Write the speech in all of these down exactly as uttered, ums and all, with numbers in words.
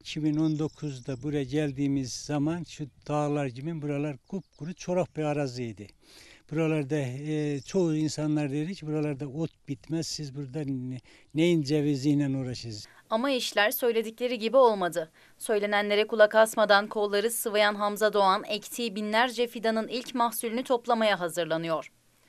iki bin on dokuzda buraya geldiğimiz zaman şu dağlar gibi buralar kupkuru çorak bir araziydi. Buralarda e, çoğu insanlar dedi ki buralarda ot bitmez, siz burada ne, neyin ceviziyle uğraşırsınız. Ama işler söyledikleri gibi olmadı. Söylenenlere kulak asmadan kolları sıvayan Hamza Doğan, ektiği binlerce fidanın ilk mahsulünü toplamaya hazırlanıyor.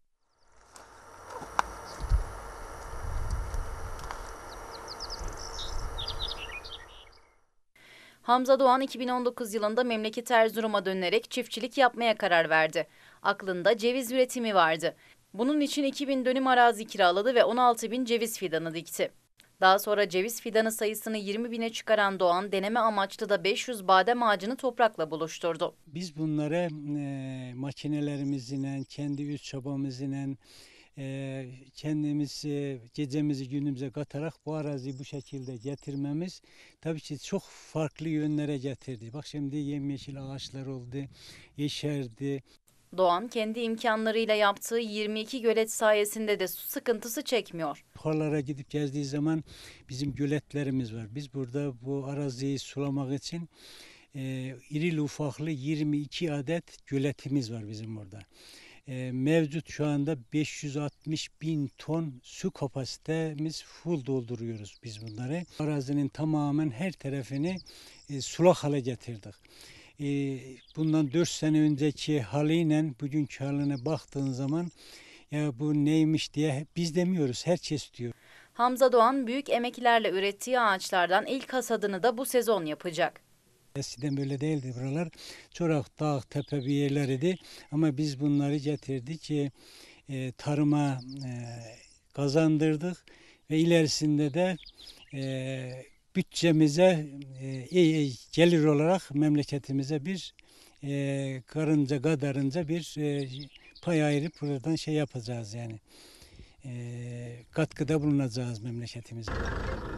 Hamza Doğan iki bin on dokuz yılında memleketi Erzurum'a dönerek çiftçilik yapmaya karar verdi. Aklında ceviz üretimi vardı. Bunun için iki bin dönüm arazi kiraladı ve on altı bin ceviz fidanı dikti. Daha sonra ceviz fidanı sayısını yirmi bine çıkaran Doğan, deneme amaçlı da beş yüz badem ağacını toprakla buluşturdu. Biz bunları e, makinelerimizle, kendi üst çabamızla, e, kendimiz e, gecemizi günümüze katarak bu araziyi bu şekilde getirmemiz tabii ki çok farklı yönlere getirdi. Bak şimdi yemyeşil ağaçlar oldu, yeşerdi. Doğan kendi imkanlarıyla yaptığı yirmi iki gölet sayesinde de su sıkıntısı çekmiyor. Yukarılara gidip gezdiği zaman bizim göletlerimiz var. Biz burada bu araziyi sulamak için e, irili ufaklı yirmi iki adet göletimiz var bizim burada. E, mevcut şu anda beş yüz altmış bin ton su kapasitemiz full dolduruyoruz biz bunları. Arazinin tamamen her tarafını e, sulak hale getirdik. E, bundan dört sene önceki haliyle bugünkü haline baktığın zaman ya bu neymiş diye biz demiyoruz, herkes diyor. Hamza Doğan büyük emeklerle ürettiği ağaçlardan ilk hasadını da bu sezon yapacak. Eskiden böyle değildi buralar. Çorak, dağ, tepe bir yerler idi. Ama biz bunları getirdik ki e, tarıma e, kazandırdık ve ilerisinde de e, bütçemize e, gelir olarak memleketimize bir e, karınca kadarınca bir e, pay ayırıp buradan şey yapacağız yani. E, katkıda bulunacağız memleketimize.